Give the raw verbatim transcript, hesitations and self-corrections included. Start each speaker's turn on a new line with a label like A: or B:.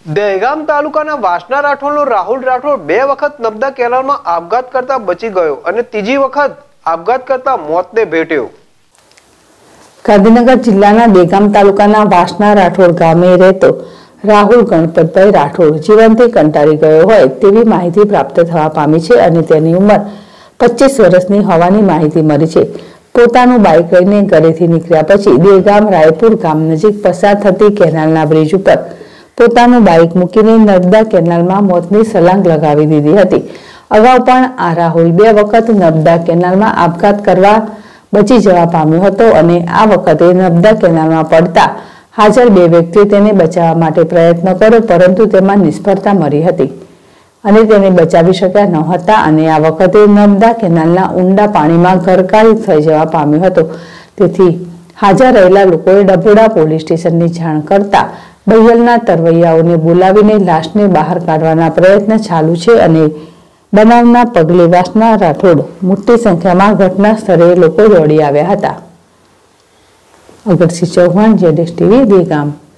A: દહેગામ તાલુકાના વાસના રાઠોડનો રાહુલ રાઠોડ બે વખત નર્મદા કેનાલમાં આપઘાત કરતા બચી ગયો અને ત્રીજી વખત આપઘાત કરતા મોતને ભેટ્યો।
B: ગાંધીનગર જિલ્લાના દહેગામ તાલુકાના વાસના રાઠોડ ગામે રહેતો રાહુલ ગણપતભાઈ રાઠોડ જીવનથી કંટાળી ગયો હોય તેવી માહિતી પ્રાપ્ત થવા પામી છે અને તેની ઉંમર પચીસ વર્ષની હોવાની માહિતી મળી છે। પોતાનું બાઇક લઈને ઘરેથી નીકળ્યા પછી દહેગામ રાયપુર ગામ નજીક પસાર થતી કેનાલના બ્રિજ ઉપર પોતાનું બાઇક મૂકીને નર્મદા કેનાલમાં મોતની સલાંગ લગાવી દીધી હતી। અગાઉ પણ આ રાહુલ બે વખત નર્મદા કેનાલમાં આપઘાત કરવા બચી જવા પામ્યો હતો અને આ વખતે નર્મદા કેનાલમાં પડતા હાજર બે વ્યક્તિએ તેને બચાવવા માટે પ્રયત્ન કર્યો, પરંતુ તેમાં નિષ્ફળતા મળી હતી અને તેને બચાવી શક્યા ન હતા અને આ વખતે નર્મદા કેનાલના ઊંડા પાણીમાં ગરકાવ થઈ જવા પામ્યો હતો। તેથી હાજર રહેલા લોકોએ ડભોડા પોલીસ સ્ટેશનની જાણ કરતા બૈયલના તરવૈયાઓને બોલાવીને લાશને બહાર કાઢવાના પ્રયત્ન ચાલુ છે અને બનાવના પગલે વાસના રાઠોડ મોટી સંખ્યામાં ઘટના સ્થળે લોકો દોડી આવ્યા હતા। Agarsinh Chauhan, Z S TV, Dehgam.